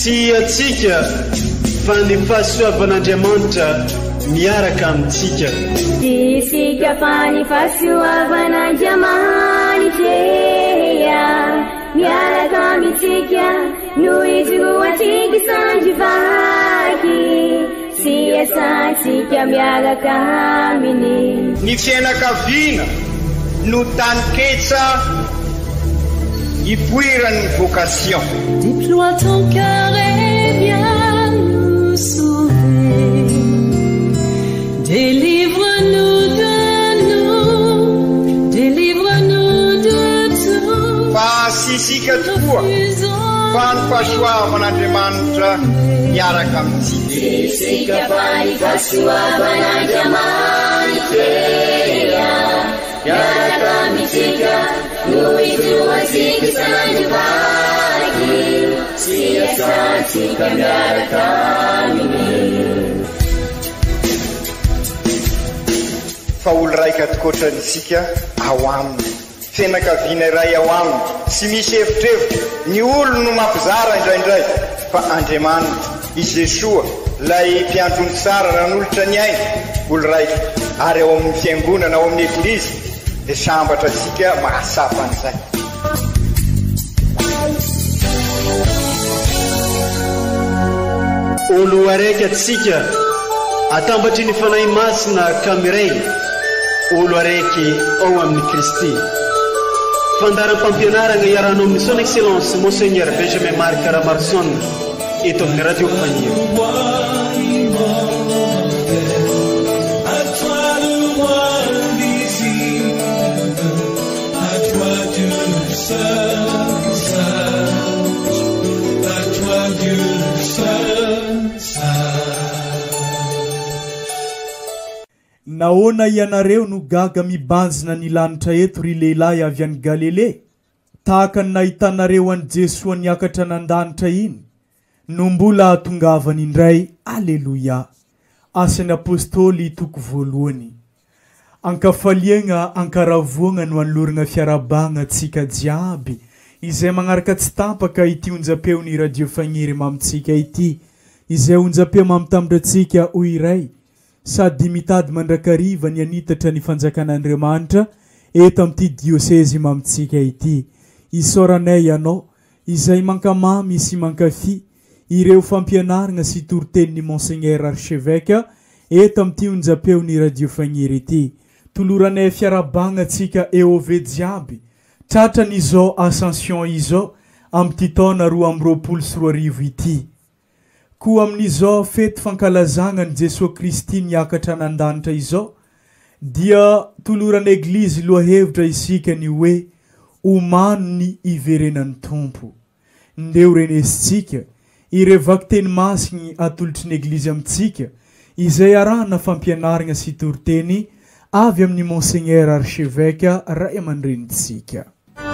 Tsy atsika fa ny fahasoavan'Andriamanitra miaraka amintsika. Tsy isika fa ny fahasoavan'Andriamanitra miaraka amintsika noho izy roatsika sandrivaky. Tsy asantsika miaraka aminy. Ny fianakaviana no taniketsa ipoiran'ny vocation. Déploie ton cœur et viens nous sauver. Délivre-nous de nous, délivre-nous de tout. Fa sisika tokoa fa ny fahasoavan'Andriamanitra miaraka amintsika. Sisika fa ny fahasoavan'Andriamanitra miaraka amintsika noho izy roatsika sandrivaky. Tsy asantsika miaraka aminy. Fa olo raika atokotrantsika ao aminy, fianakaviana iray ao aminy, tsy misy hevitrevitra. Ny olo no mampizara indraindray, fa Andriamanitra i Jesoa lay mpiandrony tsara nanolotra ny aina olo raika. Ary ao amin'ny fiangonana ao amin'ny eglizy dia sambatra antsika mahasapa an'izay. Olo araiky atsika atambatry ny fanahy masina kamiray, olo araiky ao amin'ny Kristy. Fandaram-pampianarana iaranao amin'ny son excellence Monseigneur Benjamin Marc Caramarson eto amin'ny radio Fagniry. Naona ianareo no gaga mibanjina ny lanitra eto ry lehilahy avy any Galile, tahaka ny nahitanareo an Jesosy niakatra nandanitra iny no mbola hatongavany indray. Alleluia. Asan'ny apôstôly toko voalohany. Ankafaliagna ankaravoagna no anolorana fiarabagna antsika jiaby izay magnaraka tsy tampaka ity onjam-peon'ny radio Fagniry mamitsika ity, izay onjam-peo mamitambatra antsika ho iray sady mitady mandrakariva ny anitatra ny fanjakan'Andriamanitra eto amin'ity diosèzy mamitsika ity. Isoranay ianao izay mankamamy sy mankafy ireo fampianarana sy toritenin'ny Monseigneur Archevêque eto amin'ity onjam-peon'ny radio Fagniry ity. Toloranay fiarabagna antsika EOV jiaby tratra n'izao ascension izao amin'ity taona 2024 ity. Koa amin'izao fety fankalazagna ny Jesosy Kristy niakatra nandanitra izao dia toloran'ny eglizy loha hevitra isika ny hoe omano ny iverenan'ny tompo. Ndeo renesitsika irevaky teny masigny atolotry ny eglizy amintsika izay arahana fampianarana sy toriteny avy amin'ny Monseigneur Archevêque ray aman-drenitsika.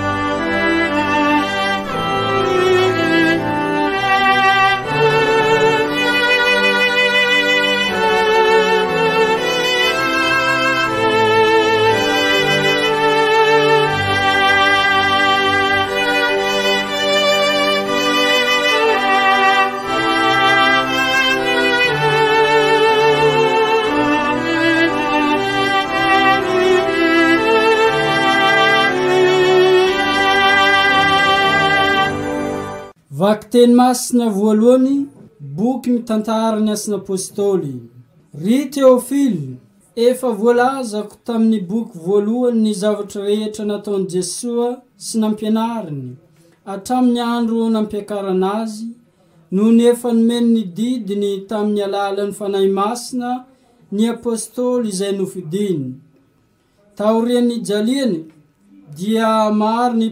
Vaky teny masina voalohany, boky mitantara ny asan'ny apôstôly. Ry Théophile, efa voalazako tamin'ny boky voalohany ny zavatra rehetra nataon'i Jesosy sy nampianariny hatramin'ny andro nampiakarana azy, noho ny efa nomeny ny didiny tamin'ny alalan'ny fanahy masina ny apôstôly izay nofidiny. Taorian'ny jaliany dia maro ny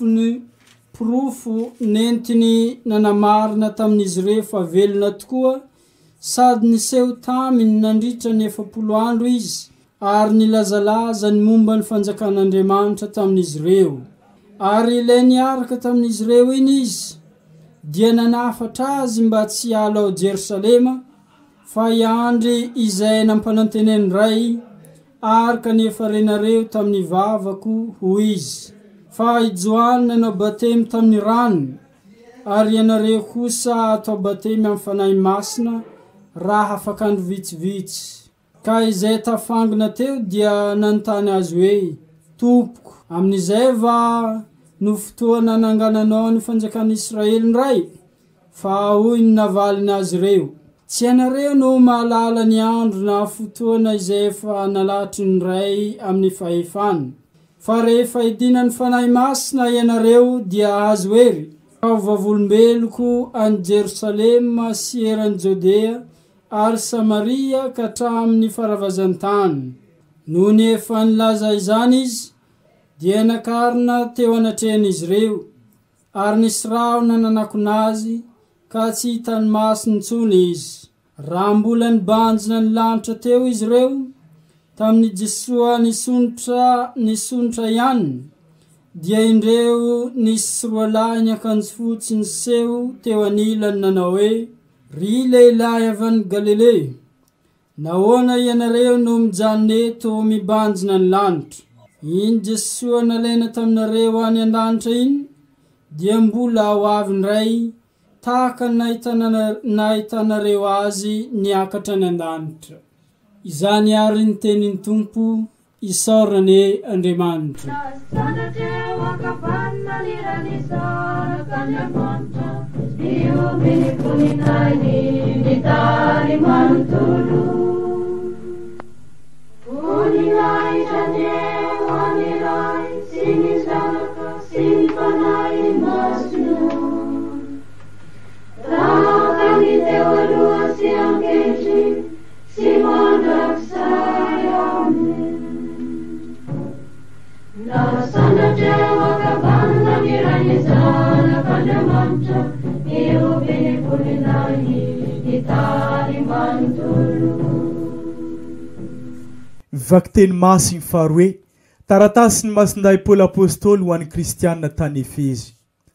profo nentiny nanamarina tamin'izy ireo fa velona tokoa, sady niseho taminy nandritra ny 70 andro izy, ary nilazalaza ny momba ny fanjakan'Andriamanitra tamin'izy ireo. Ary ilay niaraka tamin'izy ireo iny izy, dia nanafatra azy mba tsy hiala ao Jerusalema, fa iandry izay nampananteneny ray, ary kanefa renareo tamin'ny vavako ho izy. Fa ijoanina nanao batemy tamin'ny rano, ary ianareo kosa atao batemy amin'ny fanahy masina raha afakandro vitsivitsy. Ka izay tafangina teo dia nanontany azy hoe, Tompoko, amin'izay va no fotoana nangananao ny fanjakan'ny Israely ndray? Fa hoy ny navaliny azy ireo, tsy ianareo no mahalala ny andro na fotoana izay efa nalatry ny ray amin'ny fahefany. Fa rehefa idinany fanahy masina ianareo dia azo hery, ka vavolombeloko any Jerosalema sy eran'ny Jodea ary Samaria ka hatramin'ny faravazan-tany. Noho ny efa nilaza izany izy, dia nakarina teo anatrehan'izy ireo, ary nisy rahona nanakonazy ka tsy hitany masiny intsony izy. Raha mbola nibanjina ny lanitra teo izy ireo, tamin'ny Jesoa nisontra ihany, dia indreo nisy roalahy ny akanjo fotsy niseho teo anilany nanao hoe, ry lehilahy avy any Galilea, nahoana ianareo no mijanona eto mibanjina ny lanitra? Iny Jesoa nalaina taminareo any an-danitra iny, dia mbola ho avy ndray tahaka nahitanareo azy niakatra ny an-danitra. Izany ary ny tenin'ny Tompo, isaorany Andriamanitra. Vakteny masiny faharoe, taratasy ny masinday Paoly apôstôly ho an'ny kristianina tany Efezy.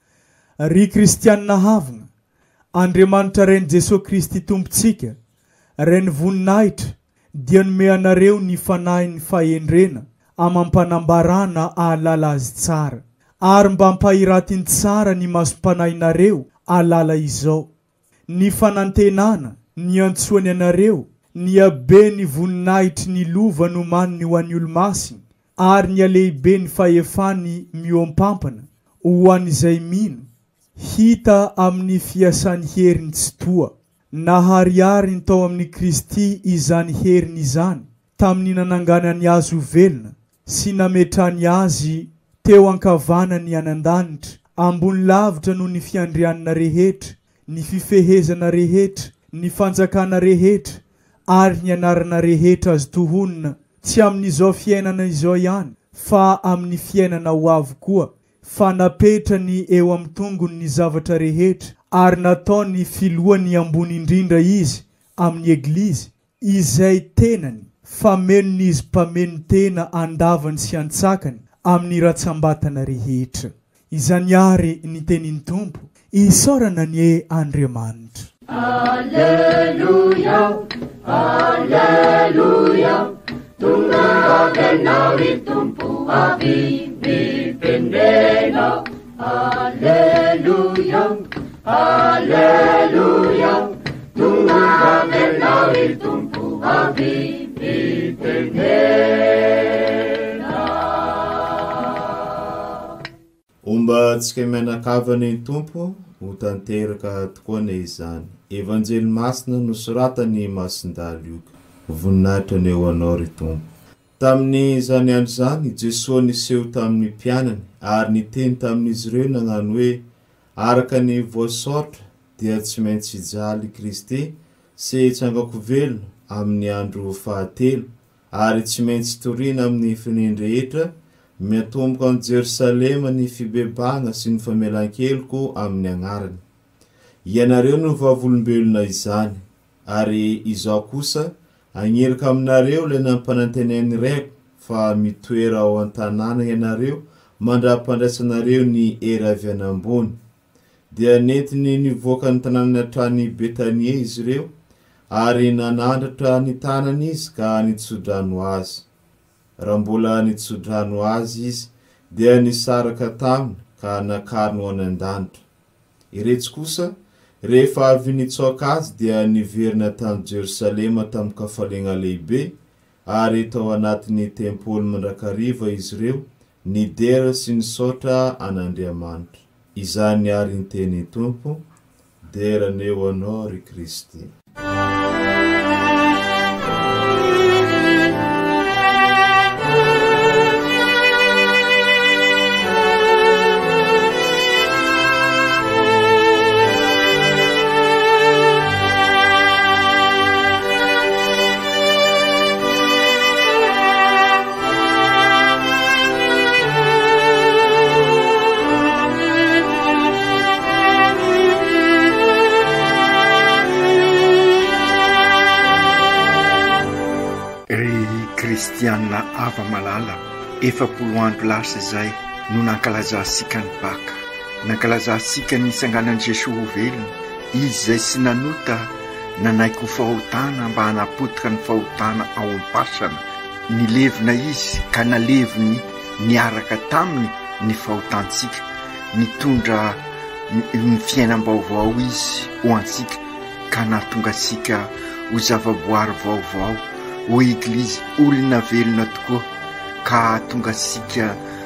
Ry kristianina havana, Andriamanitra rainy Jesosy Kristy tompontsika, rainy voninahitra, dia nome anareo ny fanahy ny fahendrena amampanambarana ahalala azy tsara, ary mba ampahiratiny tsara ny masom-panahinareo ahalala izao. Ny fanantenana, ny antsoany anareo, ny abe ny voninahitry ny lova no maniny ho an'ny olo-masiny, ary ny alehibe ny fahefany mioampampana ho an'izay mino, hita amin'ny fiasany heriny tsy toa, nahariary ny tao amin'ny Kristy izany heriny izany, tamin'ny nananganany azy ho velona, sy nametrany azy teo ankavanany anan-danitra, ambony lavitra no ny fiandrianana rehetra, ny fifehezana rehetra, ny fanjakana rehetra, ary ny anarana rehetra azo tohonina, tsy amin'izao fiainana izao ihany, fa amin'ny fiainana ho avy koa, fa napetrany eo amin'ny tongony ny zavatra rehetra, ary nataony filohany ambony indrindra izy amin'ny eglizy, izay tenany famenony izy mpameno tena andavany sy antsakany amin'ny ratsambatana rehetra. Izany ary ny tenin'ny Tompo, isaorana ny Andriamanitra. Alleluia, alleluia, tonga benao ry Tompo avy mipendrena. Alleluia, alleluia, tonga benao ry Tompo avy mipendrena. Omba tsika mianakavany Tompo ho tanteraka tokoa ne izany. Evanjely masina nosoratany Masindahy Luka. Voninahitra ny eo anao ry Tompo. Tamin'ny izany andro izany, Jesosy niseho tamin'ny mpianany, ary niteny tamin'izy ireo nagnano hoe, araka ny voasoratra dia tsy maintsy hijaly Kristy sy hitsangako velona amin'ny andro fahatelo, ary tsy maintsy toriana amin'ny feneny rehetra, miatomboka any Jerosalema ny fibebahana sy ny famelan-keloko amin'ny agnarany. Ianareo no vavolombelona izany, ary izao kosa agnerika aminareo le nampananteneny reko, fa mitoera ao an-tanàna ianareo mandra-pandraisanareo ny era avy anambony. Dia netiny nivoaka ny tanàna hatrany Betania izy ireo, ary nanandratra ny tanany izy ka nitsodrano azy. Raha mbola nitsodrano azy izy, dia nisaraka taminy ka nakarino any an-danitra. iretsy kosa rehefa avy nitsoaka azy dia niverina tany Jerusalema tamin'ny kafalena lehibe ary tao anatin'ny tempoly mandrakariva izy ireo nidera sy nisaotra an'Andriamanitra. Izany ary ny teny Tompo, deraneo anao ry Kristy. Kristianina ava malala, 7 andro lasa izay no nankalazasika ny baka. Nankalazasika ny sanganan'i Jesosy ho velona, izy izay sy nanota nanaiko fahotana mba hanapotika ny fahotana ao am-pasana. Nilevina izy ka naleviny niaraka taminy ny fahotantsika. Nitondra ny fiainam-baovao izy ho antsika ka nahatonga asika ho zavaboary vaovao, ho eglizy olona velona tokoa, ka tonga asika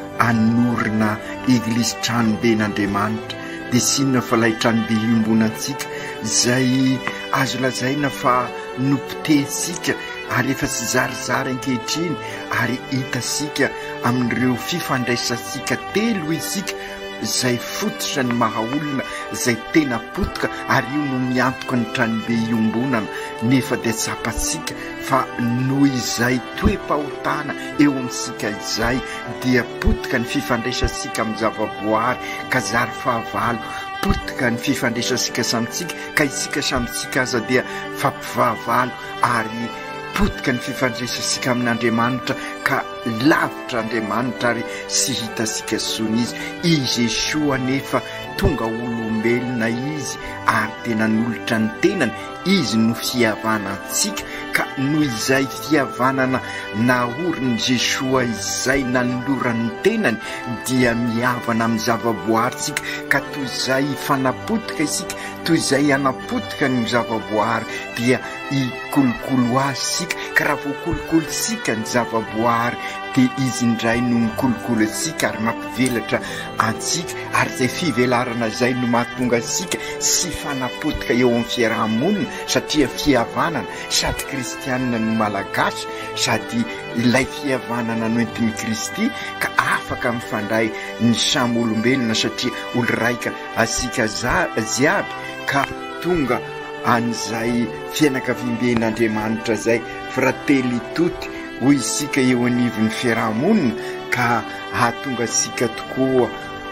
anorina eglizy tranoben'Andriamanitra. Dia sinona fa ilay tranobe iombonantsika izay azo lazaina fa nompitehitsika ary efa sy zarizary ankehitriny, ary hitasika amin'ireo fifandraisantsika telo isika izay fototra ny mahaolona izay tena potika, ary io no miantoka ny tranobe iombonana. Nefa dia tsapatsika fa noho izay toe-pahotana eo amintsika izay dia potika ny fifandraisantsika amin'ny zavaboary ka zary fahavalo, potika ny fifandraisantsika samitsika ka isika samitsika aza dia fampivahavalo, ary potika ny fifandraisantsika amin'Andriamanitra ka lavitra Andriamanitra ary sy hitasika sony izy. I Jesosy anefa tonga olombelona izy ary tena nolotra ny tenany, izy no fihavanantsika. Ka noho izay fihavanana naoriny Jesosy izay nanolorany tenany dia mihavana amin'ny zavaboaritsika, ka toy izay fanapotika isika, toy izay anapotika ny zavaboary dia ikolokolo azy sika. Ka raha voakolokolo sika ny zavaboary dia izy indray no mikolokolo atsika ary mampivelatra antsika, ary izay fivelarana izay no mahatonga asika sy fanapotika eo amin'ny fiarahamonina, satria fihavanana sady kristianina no malagasy sady ilay fihavanana noentiny Kristy, ka afaka mifandray ny samy olombelona satria olo raika asika ziaby, ka tonga an'izay fianakaviamben'Andriamanitra zay frately tutti hoy isika eo anivon'ny fiarahamonina, ka hahatonga asika tokoa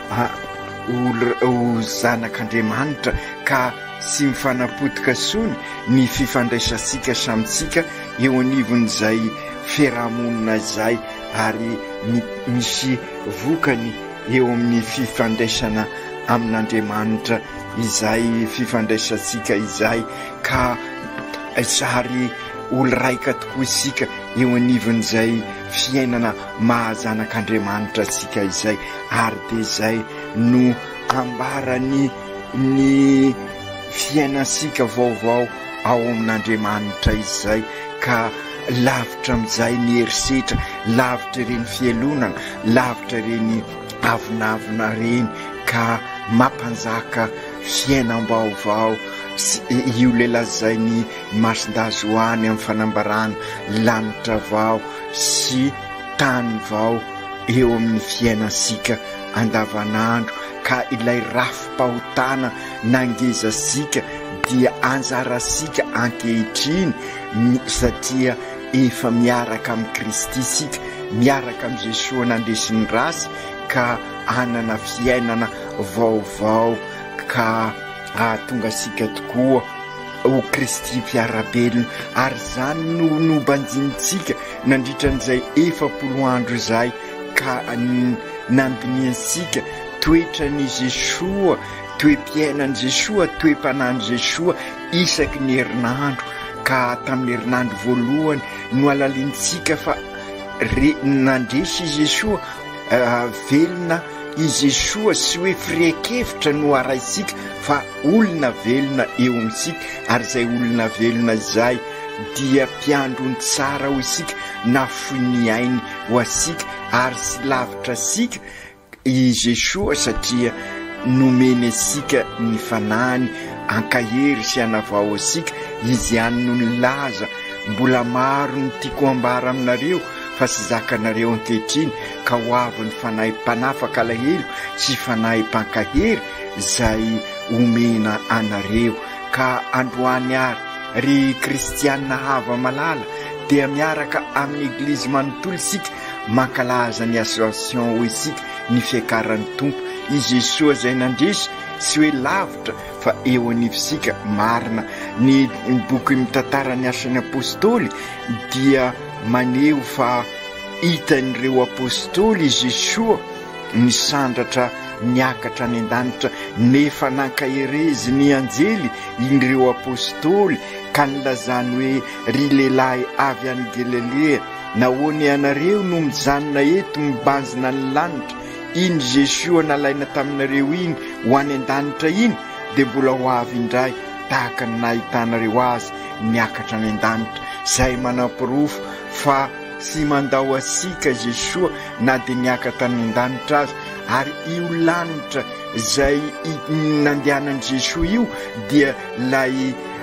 ho zanak'Andriamanitra ka sy mifanapotika sony ny fifandraisantsika samitsika eo anivon'izay fiarahamonina zay, ary misy vokany eo amin'ny fifandraisana amin'Andriamanitra izay fifandraisantsika izay, ka sary olo raika tokoa isika eo anivon'izay fiainana mahazanak'Andriamanitra asika izay. Ary dia izay no ambarany ny fiainansika vaovao ao amin'Andriamanitra izay, ka lavitra amin'izay ny herisetra, lavitra ireny fialonana, lavitra ireny avinavina reny, ka mampanjaka fiainam-baovao io lelazay ny masindazy hoany amin'ny fanambarana lanitra vao sy tany vao eo amin'ny fiainansika andavanandro. Ka ilay rafi-pahotana nangezasika dia anjarasika ankehitriny, satria efa miaraka amin'ny Kristy sika, miaraka amin'ny Jesosy nandesiny rasy, ka anana fiainana vaovao, ka ahatonga asika tokoa ho Kristy mpiarabelona. Ary zany no nobanjinitsika nandritran'izay 7 andro izay, ka nambiniansika toetran'i Jesosy, toe-piainan'i Jesosy, toe-panan'i Jesosy isaky ny herinandro. Ka tamin'ny herinandro voalohany no alalintsika fa nandresy Jesosy velona izy Jesoa sy hoe firekevitra no araisika fa olona velona eo amintsika, ary zay olona velona zay dia mpiandrony tsara ho isika na foy ny ainy ho asika ary sy lavitra sika i Jesoa satria nomeny asika ny fanahiny ankahery sy anavao asika. Izy ihany no nilaza mbola maro ny tiako ambara aminareo fa sy zakanareo ankehitriny ka ho avy ny fanahy mpanafaka alahelo sy fanahy mpankahery zay omena anareo. Ka androany ary ry kristianina hava malala dia miaraka amin'ny eglizy manontolo isika mankalaza ny association ho isika ny fiakaran'ny tompo. I Jesoa zay nandresy sy hoe lavitra fa eo anivosika marina. Ny boky mitantara ny asan'ny apôstôly dia maneho fa hitan'ireo apôstôly Jesoa nisandratra niakatra any an-danitra nefa nankaherezy ny anjely ireo apôstôly ka nilazany hoe ry lehilahy avy any Galilea, nahoany ianareo no mijanona eto mibanjina ny lanitra? Iny Jesoa nalaina taminareo iny ho any an-danitra iny dia mbola ho avy indray tahaka ny nahitanareo azy niakatra any an-danitra. Zay manam-pirofo fa sy mandao asika Jesoa na dia niakatra any an-danitra azy, ary io lanitra zay nandehanan'i Jesoa io dia lay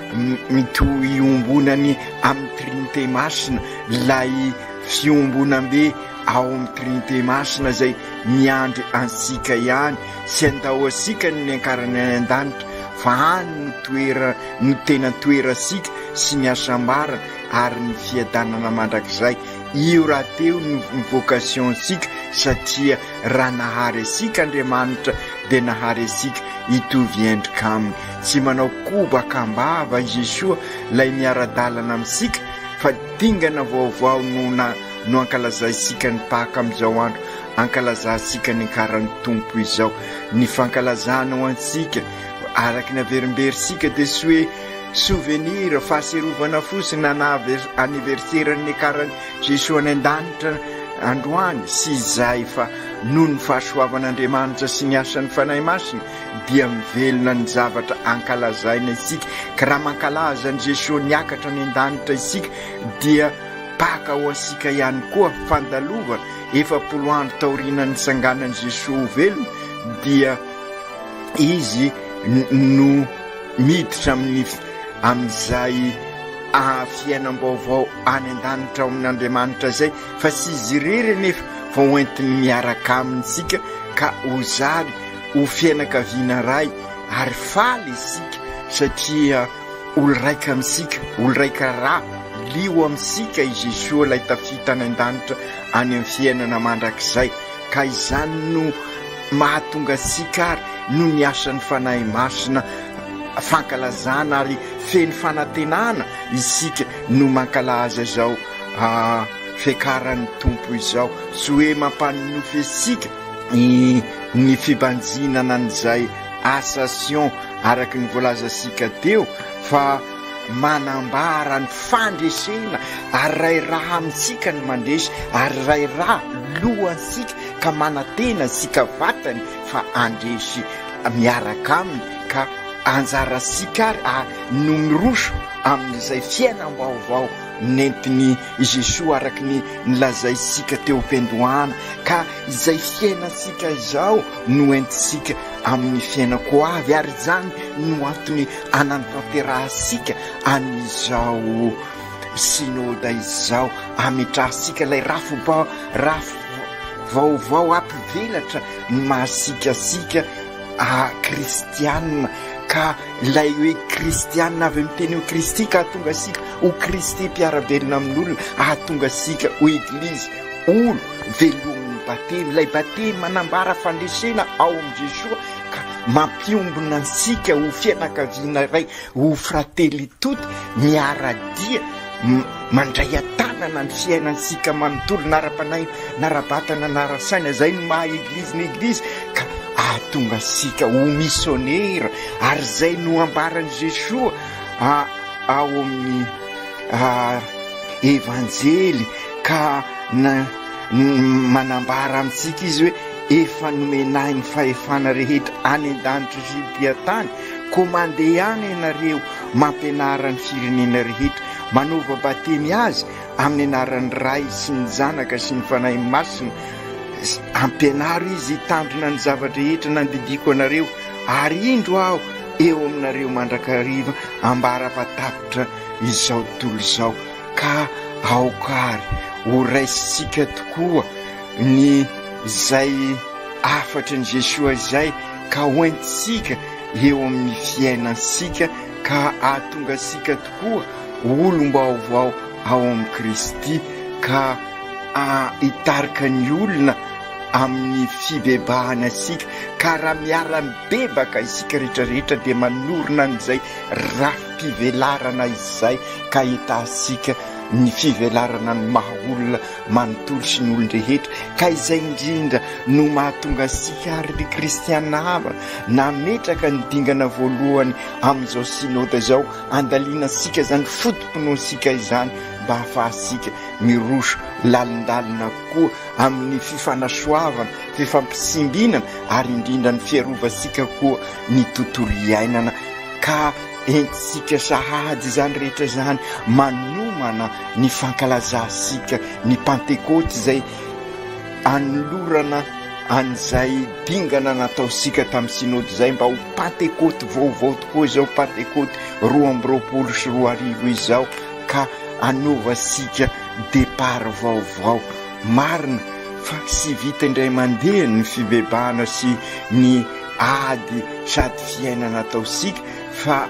iombonany amin'ny trinité masina, lay fiombonam-be ao amin'ny trinité masina zay miandry ansika ihany sy andao asika ny ankarany any an-danitra fa any no tena toera asika sy ny asambarana ary ny fiadanana mandrakizay. Io raha teo ny vocation sika satria raha nahary asika Andriamanitra dia nahary asika hitovy endrika aminy. Tsy manao kobaka ambava Jesoa lay miara-dalana amintsika fa dingana vaovao no ankalaza isika ny paka amin'izao andro, ankalaza isika ny ankaran'ny tompo izao. Ny fankalazana ho antsika araky ny averimberisika dia sy hoe souvenir fahaserovana fosiny na anniversaire-ny ankaran'ny Jesoa any an-danitra androany sy izay fa noho ny fahasoavan'Andriamanitra sy ny asan'ny fanahy masina dia mivelona ny zavatra ankalazaina isika. Ka raha mankalaza ny Jesoa niakatra any an-danitra isika dia paka ho asika ihany koa fandalovana 7 andro taorian'ny sanganan'i Jesoa ho velona dia izy no miditra amin'izay fiainam-baovao any an-danitra ao amin'Andriamanitra zay fa sy izy irery nefa fa hoentiny miaraka amintsika ka hozary ho fianakaviana ray ary faly isika satria olo raika amintsika, olo raika rà lio amintsika i Jesoa lay tafita any an-danitra any amin'ny fiainana mandrakizay. Ka izany no mahatonga asika ary no ny asan'ny fanahy masina fankalazana ary feny fanantenana isika no mankalaza zao fiakaran'ny tompo izao sy hoe mampanonofy asika ny fibanjinana an'izay association araky ny voalaza asika teo fa manambara ny fandresena ary ray raha amintsika ny mandresy ary ray raha lohansika ka manatena sika vatany fa andresy miaraka aminy ka anjara sika ary no miroso amin'izay fiainam-baovao nentiny Jesoa araky ny nilazaisika teo am-pendohana ka izay fiainasika izao no entisika amin'ny fiainako avy ary zany no antony ananatanterahasika an'izao synoda izao ametrahasika lay rafo vaovao ampivelatra ny mahasikasika kristianina ka lay hoe kristianina avy miteny ho Kristy ka ahatonga asika ho Kristy mpiarabelona amin'olona, ahatonga asika ho eglizy olo velomin'ny batemy. Lay batemy manambara fandresena ao amin'i Jesoa ka mampiombona ansika ho fianakaviana ray, ho frately tota miaradia mandray atanana ny fiainansika manontolo nara-panahy nara-batana nara-saina zay no maha eglizy ny eglizy ka ahatonga asika ho missionnaire ary zay no ambaran'i Jesoa ao amin'ny evanjely ka manambara amintsika izy hoe efa nomenay ny fahefana rehetra any an-danitra sy dia-tany, ko mandeha any ianareo mampianara ny firenena rehetra, manova batemy azy amin'ny anaran'ny Ray sy ny Zanaka sy ny Fanahy Masina, ampianaro izy hitandrina ny zavatra rehetra nandidiko anareo, ary indro aho eo aminareo mandrakariva ambara-patapitra izao tontolo izao. Ka aokary ho raisitsika tokoa ny zay afatra ny Jesosy izay, ka hoentsika eo amin'ny fiainansika, ka ahatonga sika tokoa olom-baovao ao amin'ny Kristy, ka hitarika ny olona amin'ny fibebahana sika, ka raha miara-mibebaka isika rehetrarehetra dia manorina an'izay rafim-pivelarana izay, ka hitasika ny fivelarana ny maha-olona manontolo sy ny olon-drehetra, ka izay indrindra no mahatonga sika ary ny kristianama nametraka ny dingana voalohany amin'izao synode zao, andaliana sika zany fotom-pinoasika izany mba hafahasika miroso lalindalina koa amin'ny fifanasoavana, fifampisimbinana, ary indrindra ny fiarovasika koa ny tontolo iainana, ka entsika sahady zany rehetra zany manomana ny fankalazasika ny Pentekoty zay anolorana an'izay dingana nataosika tamin'ny synody zay, mba ho Pentekoty vaovao tokoa izao, Pentekoty 2020 sy 2020 izao, ka anova sika départ vaovao. Marina fa sy vita indray mandeha ny fibebahana sy ny ady sady fiainana ataosika, fa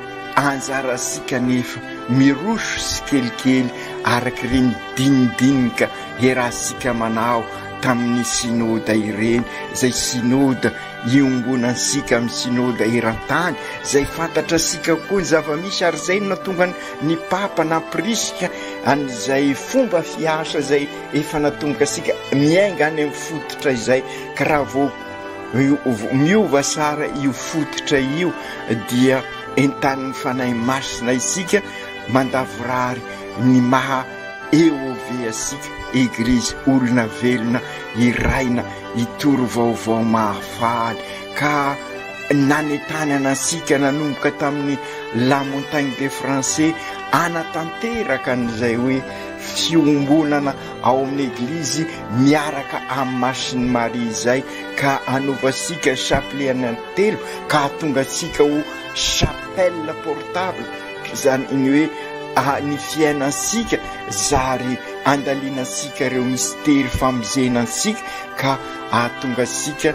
anjarasika nefa miroso sy kelikely araky reny dinidinika herasika manao tamin'ny synôda ireny, zay synôda iombonasika amin'ny synôda eran-tany, zay fantatra sika koa ny zava-misy, ary zay natonga ny papa naprisika an'izay fomba fiasa zay efa natonga sika miainga any amin'ny fototra izay, ka raha vao miova sara io fototra io dia entan'ny Fanahy Masina isika mandavorary ny maha eo ve asika Eglizy olona velona iraina itoro vaovao mahafaly, ka nanetany anasika nanomboka tamin'ny La Montagne des Français anatanteraka an'izay hoe fiombonana ao amin'ny Eglizy miaraka amin'ny Masiny Maria izay, ka anovasika chapelet anatelo, ka atonga sika ho chapelle portable, zany iny hoe ny fiainansika zary andalianasika reo mystère famozenansika, ka ahatonga sika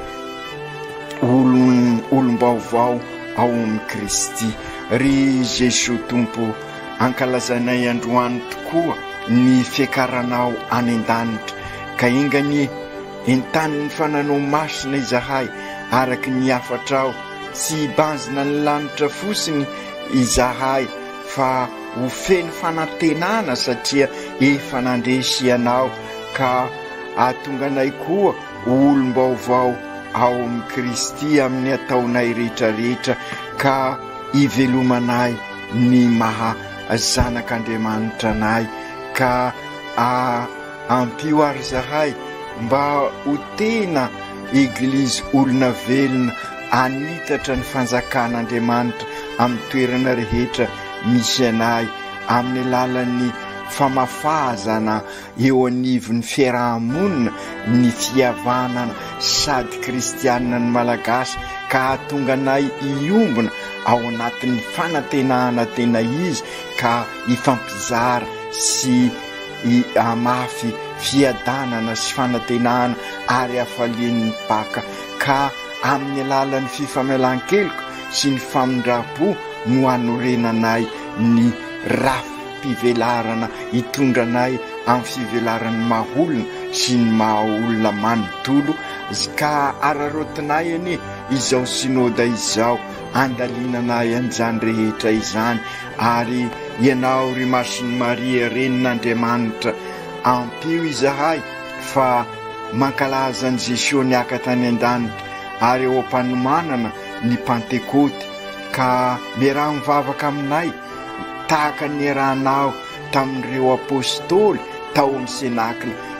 olom-baovao ao amin'ny Kristy. Ry Jesosy Tompo, ankalazanay androany tokoa ny fiakaranao any an-danitra, ka ingany entaniny fananao masina izahay araky ny afatrao, tsy banjina ny lanitra fosiny izahay, fa ho feno fanantenana satria efa nandresy ianao, ka ahatonga anay koa olom-baovao ao amin'ny Kristy amin'ny ataonay rehetrarehetra, ka ivelomanay ny maha zanak'Andriamanitra anay, ka ampio ary zahay mba ho tena Eglizy olona velona anitatra ny fanjakan'Andriamanitra amin'ny toerana rehetra misy anay, amin'ny alalan'ny famafazana eo anivon'ny fiarahamonina, ny fihavanana sady kristianina ny malagasy, ka ahatonga anay iombona ao anatin'ny fanantenana tena izy, ka ifampizara sy amafy fiadanana sy fanantenana ary afalian'ny mpaka, ka amin'ny alalan'ny fifamelan-keloka sy ny famindra-po no anorenanay ny rafim-pivelarana hitondranay amin'ny fivelaran'ny maha-olona sy ny maha-olona manontolo, ka ararotinay anie izao synôda izao, andalinanay an'izany rehetra izany, ary ianao ry Masiny Maria renin'Andriamanitra, ampio izahay fa mankalaza ny Jesosy niaka tany an-danitra, ary eo am-panomanana ny Pentekoty, ka miaraha mivavaka aminay tahaka ny rahanao tamin'ireo apôstôly tao amin'ny senakla,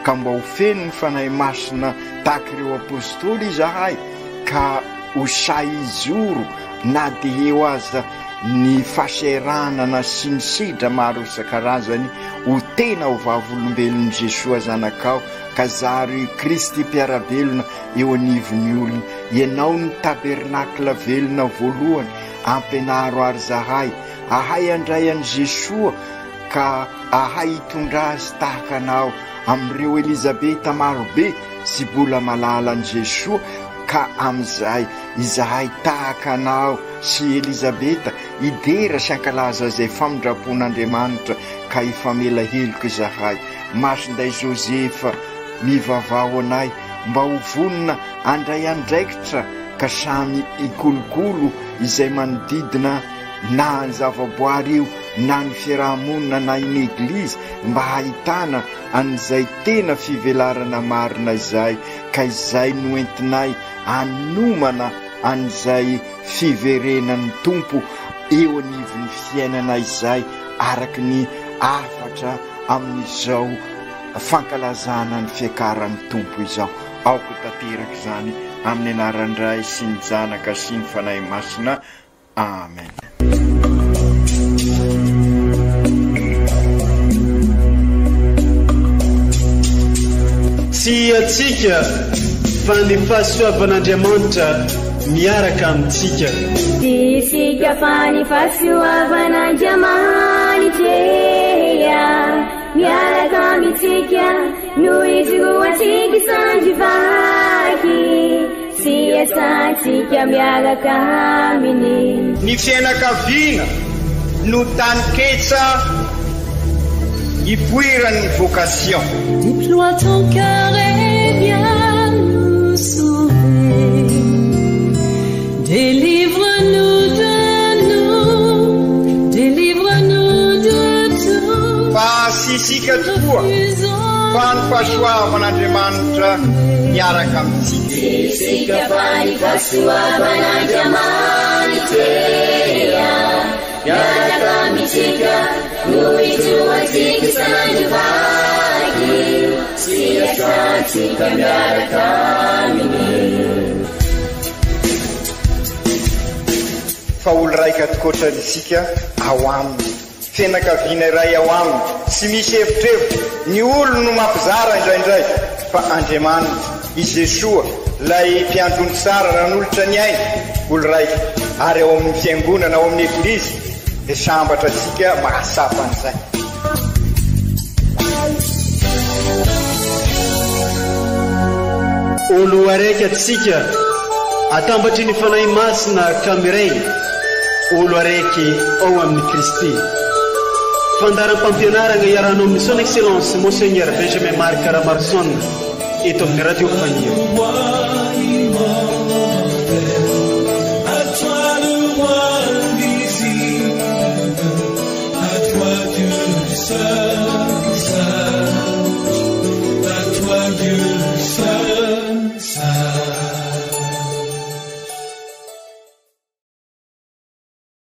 ka mba ho feno ny fanahy masina tahaka ireo apôstôly izahay ka ho say izoro na dia eo aza ny fahaseranana sy ny sidra maro isan-karazany ho tena ho vavolombelon'i Jesosy zanakao ka zary Kristy mpiarabelona eo anivon'ny olona. Ianao ny tabernakla velona voalohany ampianaro ary zahay ahay andray an'i Jesosy ka ahay hitondra azy tahaka anao amin'ireo Elizabeta marobe sy mbola malala an'i Jesosy ka amin'izay izahay tahaka anao sy Elizabeta idera sy ankalaza izay famindrapon'Andriamanitra ka ifamela heloka izahay. Masinday Josefa mivavao anay mba ho vonina andray andraikitra ka samy ikolokolo izay manodidina na ny zavaboary io na ny fiarahamonina na ny eglizy mba hahitana an'izay tena fivelarana marina izay ka izay noentinay anomana an'izay fiverenan'ny tompo eo anivon'ny fiainana izay araky ny afatra amin'izao fankalazana ny fiakaran'ny tompo izao. Aoko tanteraka izany amin'ny anaran-dray sy ny zanaka sy ny fanahy masina. Amen. Tsy atsika fa ny fahasoavan'Andriamanitra miaraka amintsika. Tsika fa ny fahasoavan'Andriamanitra miaraka amintsika noho itroatsika sandrivaky sy asantsika miaraka aminy. Ny fianakaviana no taniketsa ipoiran'ny vocation. Déploie ton cœur et viens nous sauver. Délivre-nous de nous, délivre-nous de tout. Fa sisika tokoa fa ny fahasoavan'Andriamanitra miaraka amintsika. Sisika fa ny fahasoavan'Andriamanitra miaraka amintsika noho itroatsika sandrivaky sy asantsika miaraka aminy. Fa olo raika tokoatranytsika ao aminy fianakaviana iray ao aminy tsy misy hevitrevitra ny olo no mampizara indraindray fa Andriamanitra i Jesosy lay mpiandrony tsara ran'olotra ny aina olo raika ary ao amin'ny fiangonana ao amin'ny eglizy dia sambatra antsika mahasapa an'izay. Olo araiky atsika atambatry ny fanahy masina kamiray olo araiky ao amin'ny Kristy. Fandaram-pampianarana iaranao amin'ny son excellence Monseigneur Benjamin Marc Caramarson eto amin'ny radio Fania.